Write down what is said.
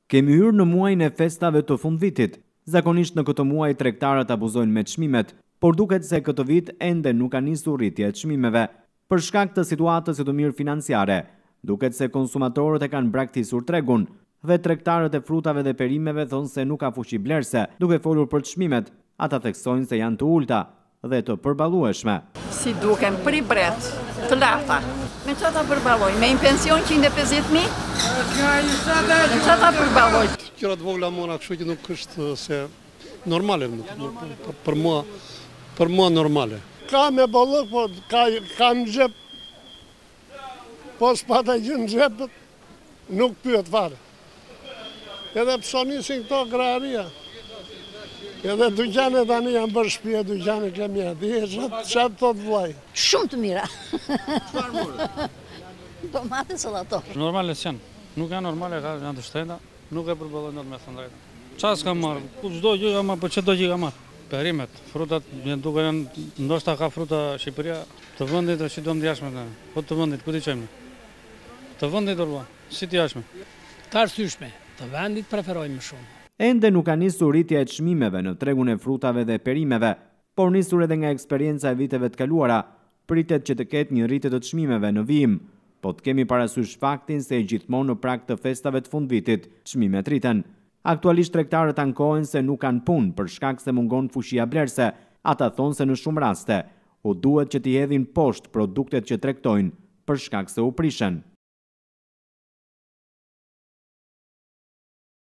Kemi hyrë në muajin e festave të fundvitit. Zakonisht në këtë muaj tregtarët abuzojnë me çmimet, por duket se këtë vit ende nuk ka nisur rritja e çmimeve për shkak të situatës së të mirë financiare. Duket se konsumatorët e kanë braktisur tregun dhe tregtarët e frutave dhe perimeve thonë se nuk ka fuqi blerëse. Duke folur për çmimet, ata theksojnë se janë të ulta dhe të përballueshme. Si duken për i bret, të larta. Me që ta përballoj? Me një pension 150.000? Me që ta përballoj? Qërat vogla mora kështu që nuk është se normale, për mua normale. Ka me bollëk, po ka në xhep, po s'pata gjë në xhep, nuk pyet fare. Edhe psonisin këto agraria. Edhe dyqane tani janë bërë shtëpi, dyqane kemi aty, çfarë thot vllai? Shumë të mira. Çfarë morë? Tomate, sallato. Normale janë, nuk janë normale, janë të shtrenjta, nuk e përballojnë dot me thënë drejtën. Çfarë s'ka marrë? Ku çdo gjë ka marrë, po çdo gjë ka marrë. Perimet, frutat, duke janë, ndoshta ka fruta Shqipëria të vendit që do të jashme, po të vendit ku ti çojmë? Të vendit orva, si të jashme? Të arsyeshme, të vendit preferojmë më shumë. Ende nuk ka nisur rritja e çmimeve në tregun e frutave dhe perimeve, por nisur edhe nga eksperienca e viteve të kaluara, pritet që të ketë një rritje të çmimeve në vijim, po të kemi parasysh faktin se gjithmonë në prag të festave të fundvitit çmimet rriten. Aktualisht tregtarët ankohen se nuk kanë punë për shkak se mungon fuqia blerëse. Ata thonë se në shumë raste u duhet që t'i hedhin poshtë produktet që tregtojnë për shkak se u prishen.